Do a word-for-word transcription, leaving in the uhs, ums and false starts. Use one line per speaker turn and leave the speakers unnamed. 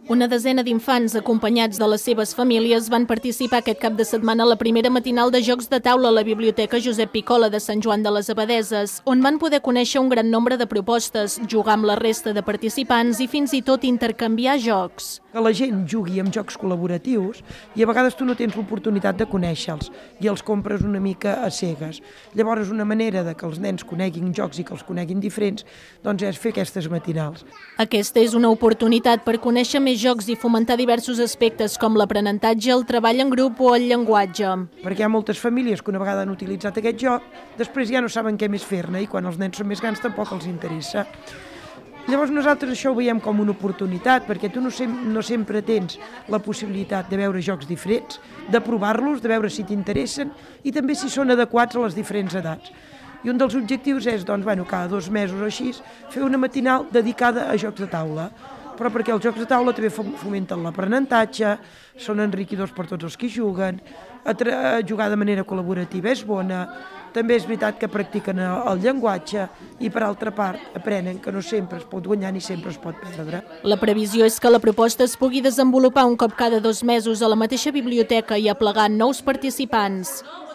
Una desena d'infants, acompanyats de les seves famílies, van participar aquest cap de setmana a la primera matinal de jocs de taula a la Biblioteca Josep Picola de Sant Joan de les Abadeses, on van poder conèixer un gran nombre de propostes, jugar amb la resta de participants i fins i tot intercanviar jocs.
Que la gent jugui amb jocs col·laboratius i a vegades tu no tens l'oportunitat de conèixer-los i els compres una mica a cegues. Llavors una manera de que els nens coneguin jocs i que els coneguin diferents doncs és fer aquestes matinals.
Aquesta és una oportunitat per conèixer més jocs i fomentar diversos aspectes com l'aprenentatge, el treball en grup o el llenguatge.
Perquè hi ha moltes famílies que una vegada han utilitzat aquest joc, després ja no saben què més fer-ne i quan els nens són més grans tampoc els interessa. Llavors nosaltres això ho veiem com una oportunitat, perquè tu no, sem no sempre tens la possibilitat de veure jocs diferents, de provar-los, de veure si t'interessen i també si són adequats a les diferents edats. I un dels objectius és, doncs, bueno, cada dos mesos o així, fer una matinal dedicada a jocs de taula, però perquè els jocs de taula també fomenten l'aprenentatge, són enriquidors per tots els que juguen, jugar de manera col·laborativa és bona, també és veritat que practiquen el llenguatge i, per altra part, aprenen que no sempre es pot guanyar ni sempre es pot perdre.
La previsió és que la proposta es pugui desenvolupar un cop cada dos mesos a la mateixa biblioteca i aplegar nous participants.